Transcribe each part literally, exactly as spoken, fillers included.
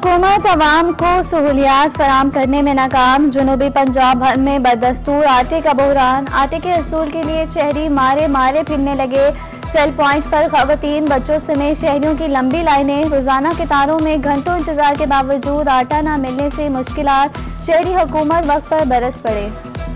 हुकूमत अवाम को सहूलियात फराम करने में नाकाम। जनूबी पंजाब भर में बदस्तूर आटे का बहरान। आटे के हसूल के लिए शहरी मारे मारे फिरने लगे। सेल पॉइंट पर खवातीन बच्चों समेत शहरियों की लंबी लाइनें। रोजाना कतारों में घंटों इंतजार के बावजूद आटा न मिलने से मुश्किलात। शहरी हुकूमत वक्त पर बरस पड़े।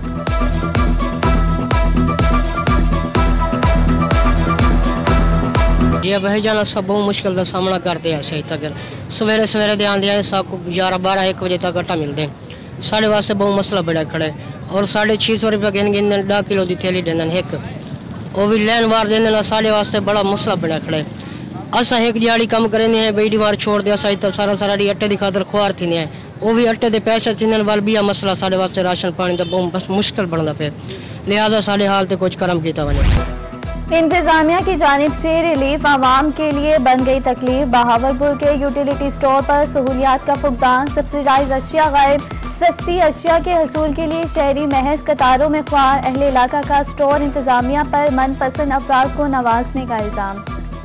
ये बह जाना सब बहुत मुश्किल का सामना करते हैं। सही तक सवेरे सवेरे दे आंदे सब को ग्यारह बारह एक बजे तक आटा मिलते हैं। साढ़े वास्ते बहुत मसला बड़ा खड़े और साढ़े छः सौ रुपये गिन गिन दह किलो की थैली देना एक वो भी लैन वार देना साढ़े वास्ते बड़ा मसला बड़ा खड़े। असा एक दिहाड़ी कम करेंगे हैं बई बार छोड़ दिया सही तो सारा सारा डी अट्टे की खातर खुआर थी है वो भी अट्टे के पैसे थीन वाल भी मसला साढ़े वास्ते राशन पानी का बहुत बस मुश्किल बनता पे। लिहाजा साढ़े हाल तो कुछ करम किया बने। इंतजामिया की जानिब से रिलीफ आवाम के लिए बन गई तकलीफ। बहावलपुर के यूटिलिटी स्टोर पर सहूलियात का फुकदान। सब्सिडाइज अशिया गायब। सस्ती अशिया के हसूल के लिए शहरी महज कतारों में ख्वार। अहले इलाका का स्टोर इंतजामिया पर मनपसंद अफराद को नवाजने का इल्जाम।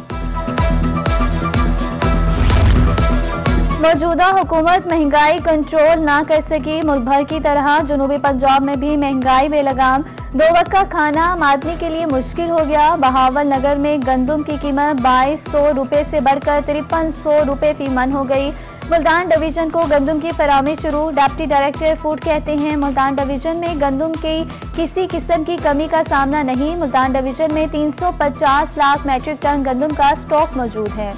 मौजूदा हुकूमत महंगाई कंट्रोल ना कर सकी। मुल्क भर की तरह जनूबी पंजाब में भी महंगाई बेलगाम। दो वक्त का खाना आदमी के लिए मुश्किल हो गया। बहावल नगर में गंदुम की कीमत बाईस सौ रुपये से बढ़कर तिरपन सौ रुपये फी मन हो गई। मुल्तान डिवीजन को गंदुम की फराहमी शुरू। डिप्टी डायरेक्टर फूड कहते हैं मुल्तान डिवीजन में गंदुम की किसी किस्म की कमी का सामना नहीं। मुल्तान डिवीजन में तीन सौ पचास लाख मैट्रिक टन गंदुम का स्टॉक मौजूद है।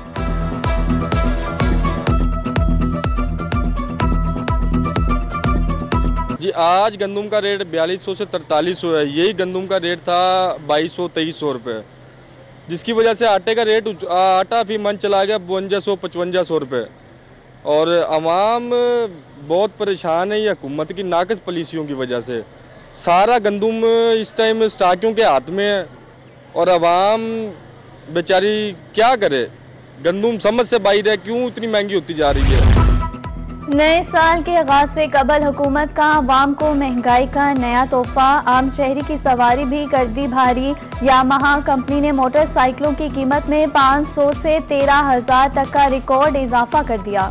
जी आज गंदुम का रेट बयालीस सौ से तरतालीस सौ है। यही गंदुम का रेट था बाईस सौ तेईस सौ रुपये, जिसकी वजह से आटे का रेट आटा फी मन चला गया बवंजा सौ पचवंजा सौ रुपये। और आवाम बहुत परेशान है ये हुकूमत की नाकस पॉलिसियों की वजह से। सारा गंदुम इस टाइम स्टाकियों के हाथ में है और आवाम बेचारी क्या करे। गंदुम समझ से बाहर है क्यों इतनी महंगी होती जा रही है। नए साल के आगाज से कबल हुकूमत का अवाम को महंगाई का नया तोहफा। आम शहरी की सवारी भी कर दी भारी। यामाहा कंपनी ने मोटरसाइकिलों की कीमत में पाँच सौ से तेरह हजार तक का रिकॉर्ड इजाफा कर दिया।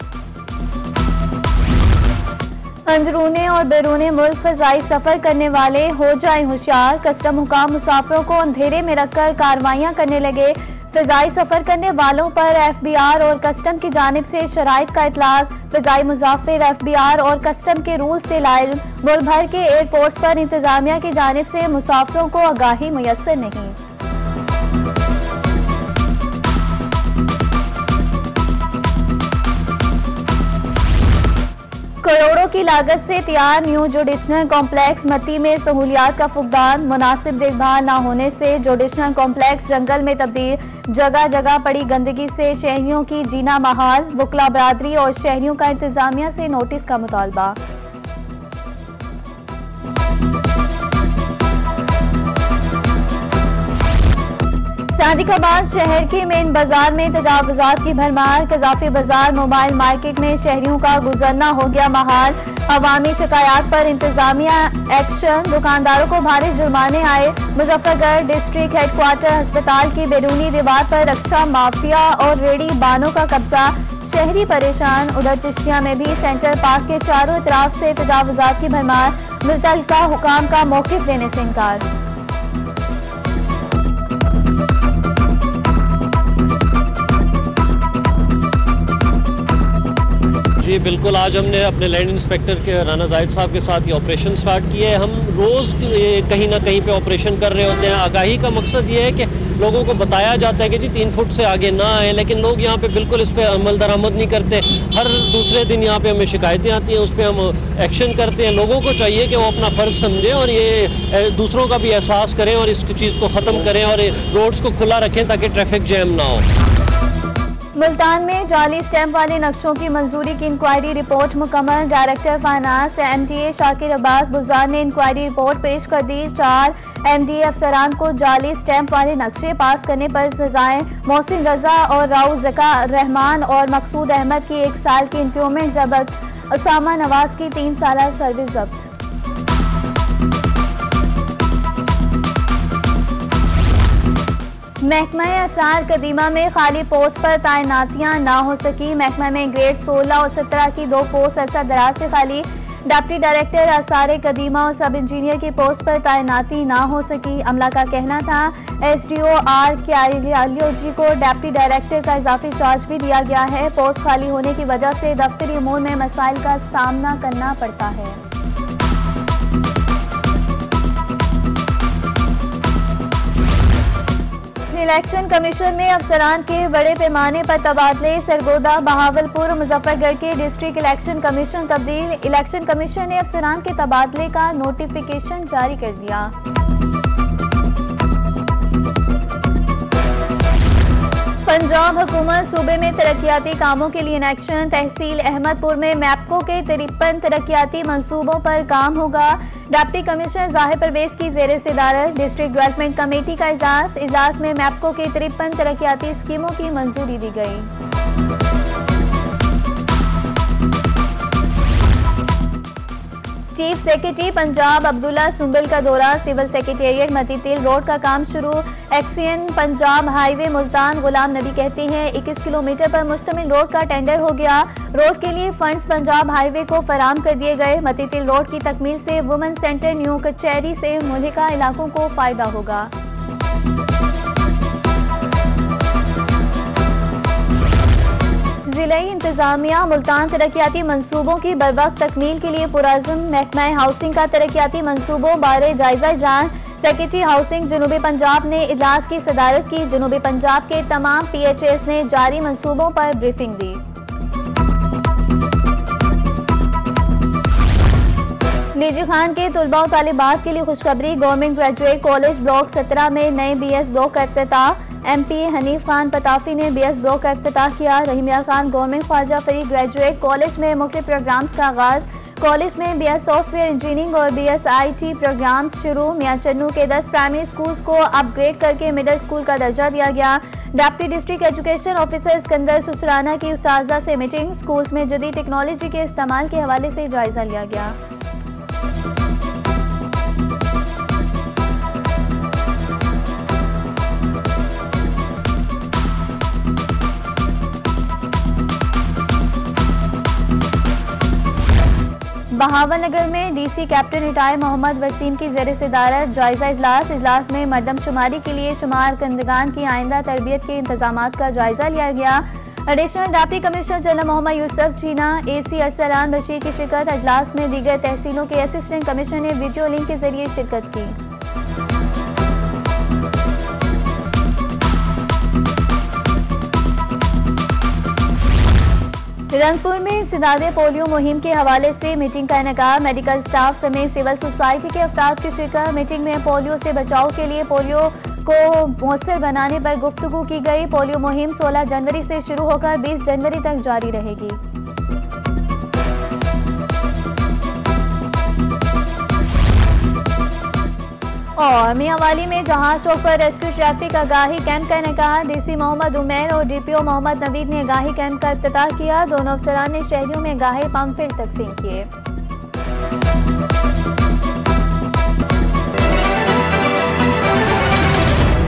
अंदरूने और बैरूने मुल्क फजाई सफर करने वाले हो जाए होशियार। कस्टम हुकाम मुसाफिरों को अंधेरे में रखकर कार्रवाइयां करने लगे। फजाई सफर करने वालों पर एफ बी आर और कस्टम की जानिब से शराइत का इतलाक। फजाई मुसाफिर एफ बी आर और कस्टम के रूल से लाइल। मुल्क भर के एयरपोर्ट्स पर इंतजामिया की जानिब से मुसाफिरों को आगाही मुयस्सर नहीं। करोड़ों की लागत से तैयार न्यू जुडिशनल कॉम्प्लेक्स मती में सहूलियात का फुकदान। मुनासिब देखभाल न होने से जुडिशनल कॉम्प्लेक्स जंगल में तब्दील। जगह जगह पड़ी गंदगी से शहरियों की जीना महाल। वकला बरादरी और शहरियों का इंतजामिया से नोटिस का मुतालबा। सादिकाबाद शहर के मेन बाजार में तजावुजात की भरमार। कजाफी बाजार मोबाइल मार्केट में शहरियों का गुजरना हो गया महाल। अवामी शिकायत पर इंतजामिया एक्शन। दुकानदारों को भारी जुर्माने आए। मुजफ्फरगढ़ डिस्ट्रिक्ट हेडक्वार्टर अस्पताल की बैरूनी दीवार पर रक्षा माफिया और रेडी बानों का कब्जा। शहरी परेशान। उधर चिश्तिया में भी सेंट्रल पार्क के चारों तरफ से तजावुजात की भरमार। मुतल्लिका हुकाम का मौकिफ लेने से इनकार। जी बिल्कुल, आज हमने अपने लैंड इंस्पेक्टर के राना जाहिद साहब के साथ ये ऑपरेशन स्टार्ट किया है। हम रोज़ कहीं ना कहीं पे ऑपरेशन कर रहे होते हैं। आगाही का मकसद ये है कि लोगों को बताया जाता है कि जी तीन फुट से आगे ना आए, लेकिन लोग यहाँ पे बिल्कुल इस पर अमल दरामद नहीं करते। हर दूसरे दिन यहाँ पे हमें शिकायतें आती हैं, उस पर हम एक्शन करते हैं। लोगों को चाहिए कि वो अपना फ़र्ज समझें और ये दूसरों का भी एहसास करें और इस चीज़ को ख़त्म करें और रोड्स को खुला रखें ताकि ट्रैफिक जैम ना हो। मुल्तान में जाली स्टैंप वाले नक्शों की मंजूरी की इंक्वायरी रिपोर्ट मुकम्मल। Director finance M D A Shakir Abbas Buzar ने इंक्वायरी रिपोर्ट पेश कर दी। चार एम डी ए अफसरान को जाली स्टैंप वाले नक्शे पास करने पर सजाएं। मोहसिन रजा और राउ ज़का रहमान और मकसूद अहमद की एक साल की इंक्रीमेंट जब्त। उसामा नवाज की तीन साल सर्विस जब्त। महकमा आसार कदीमा में खाली पोस्ट पर तैनातियां ना हो सकी। महकमा में ग्रेड सोलह और सत्रह की दो पोस्ट अरसा दराज से खाली। डिप्टी डायरेक्टर आसार कदीमा और सब इंजीनियर की पोस्ट पर तैनाती ना हो सकी। अमला का कहना था एसडीओ आर क्यालियोजी को डिप्टी डायरेक्टर का इजाफी चार्ज भी दिया गया है। पोस्ट खाली होने की वजह से दफ्तरी अमूर में मसाइल का सामना करना पड़ता है। इलेक्शन कमीशन में अफसरान के बड़े पैमाने पर तबादले। सरगोदा, बहावलपुर, मुजफ्फरगढ़ के डिस्ट्रिक्ट इलेक्शन कमीशन तब्दील। इलेक्शन कमीशन ने अफसरान के तबादले का नोटिफिकेशन जारी कर दिया। पंजाब हुकूमत सूबे में तरक्याती कामों के लिए इन एक्शन। तहसील अहमदपुर में मैप्को के तिरपन तरक्याती मंसूबों पर काम होगा। डिप्टी कमिश्नर जाहिर परवेज की जेर सदारत डिस्ट्रिक्ट डेवलपमेंट कमेटी का इजलास। इजलास में मैप्को के तिरपन तरक्याती स्कीमों की मंजूरी दी गई। चीफ सेक्रेटरी पंजाब अब्दुल्ला सुंबल का दौरा। सिविल सेक्रेटेरिएट मतीतिल रोड का काम शुरू। एक्सियन पंजाब हाईवे मुल्तान गुलाम नबी कहते हैं इक्कीस किलोमीटर पर मुश्तमिल रोड का टेंडर हो गया। रोड के लिए फंड्स पंजाब हाईवे को फराम कर दिए गए। मतीतिल रोड की तकमील से वुमेन सेंटर न्यू कचहरी से मुल्हिका इलाकों को फायदा होगा। जिला इंतजामिया मुल्तान तरक्याती मंसूबों की बरवक्त तकमील के लिए पुरअज़्म। महकमा हाउसिंग का तरक्याती मंसूबों बारे जायजा जान। सेक्रेटरी हाउसिंग जनूबी पंजाब ने इजलास की सदारत की। जनूबी पंजाब के तमाम पीएचएस ने जारी मंसूबों पर ब्रीफिंग दी। निजी खान के तलबा और तालिबात के लिए खुशखबरी। गवर्नमेंट ग्रेजुएट कॉलेज ब्लॉक सत्रह में नए बीएस ब्लॉक का इफ्तिताह। एमपी हनीफ खान पताफी ने बीएस ब्लॉक का इफ्तिताह किया। Rahim Yar Khan government Khwaja Farid graduate college में मुख्तलिफ प्रोग्राम्स का आगाज। कॉलेज में बीएस सॉफ्टवेयर इंजीनियरिंग और बीएस आईटी प्रोग्राम्स शुरू। मियां चन्नू के दस प्राइमरी स्कूल्स को अपग्रेड करके मिडिल स्कूल का दर्जा दिया गया। Deputy district education officer Sikandar Susrana की उस्ताजा से मीटिंग। स्कूल्स में जदीद टेक्नोलॉजी के इस्तेमाल के हवाले से जायजा लिया गया। बहावलनगर में DC captain retired Mohammad Waseem की जेर सदारत जायजा इजलास। इजलास में मरदमशुमारी के लिए शुमार कंदगान की आइंदा तरबियत के इंतजाम का जायजा लिया गया। Additional deputy commissioner general Mohammad Yousuf Jeena, AC Arsalan Bashir की शिरकत। इजलास में दीगर तहसीलों के असिस्टेंट कमिश्नर ने वीडियो लिंक के जरिए शिरकत की। रंगपुर में इंसदादे पोलियो मुहिम के हवाले से मीटिंग का इनेकाम। मेडिकल स्टाफ समेत सिविल सोसाइटी के अफराद की शिरकत। मीटिंग में पोलियो से बचाव के लिए पोलियो को मौसर बनाने पर गुफ्तगू की गई। पोलियो मुहिम सोलह जनवरी से शुरू होकर बीस जनवरी तक जारी रहेगी। और मियांवाली में जहाज चौक पर रेस्क्यू ट्रैफिक आगाही कैंप का इनेकाम। डीसी मोहम्मद उमैर और डीपीओ मोहम्मद नवीद ने आगाही कैंप का इफ्तिताह किया। दोनों अफसरान ने शहरियों में आगाही पम्फलेट तकसीम किए।